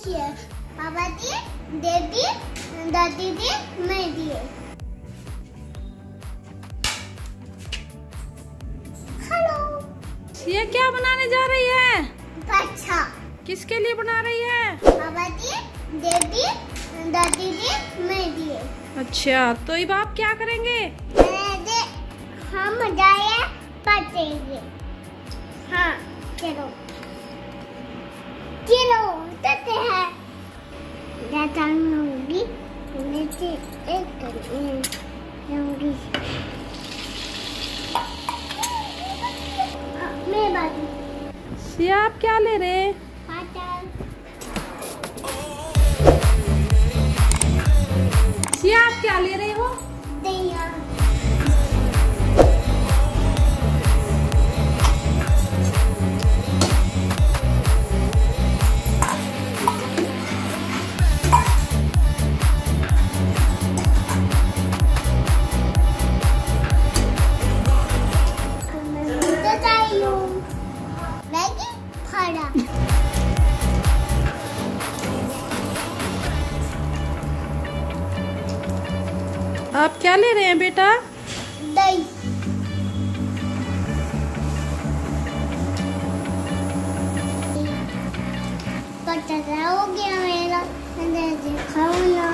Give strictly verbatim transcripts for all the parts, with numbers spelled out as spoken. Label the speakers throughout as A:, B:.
A: है। पापा दिए, दीदी, दादी दिए, मैं दिए। हेलो।
B: ये क्या बनाने जा रही है?
A: अच्छा।
B: किसके लिए बना रही है?
A: पापा दिए, दीदी, दादी दिए, मैं दिए।
B: अच्छा, तो अब आप क्या करेंगे?
A: दे, हम जाए पटेंगे। हाँ, चलो चलो चलते हैं। दादा लूंगी, नीचे एक लूंगी। मैं बाजू।
B: सिया, आप क्या ले रहे हैं? सिया, आप क्या ले रहे हो?
A: दहिया। मैगी खाना।
B: आप क्या ले रहे हैं बेटा?
A: दही। पता हो गया मेरा, खाऊंगा।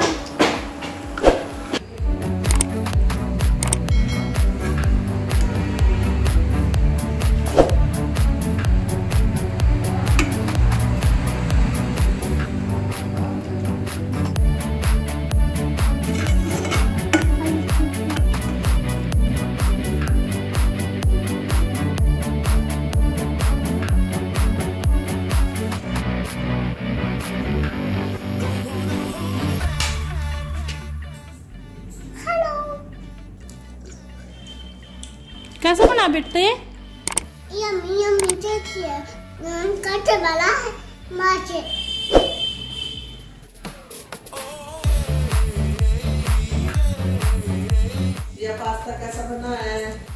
B: कैसे बना बेटे?
A: यम्मी यम्मी देखिए, काटे वाला है माचे।
C: ये पास्ता कैसा बना है?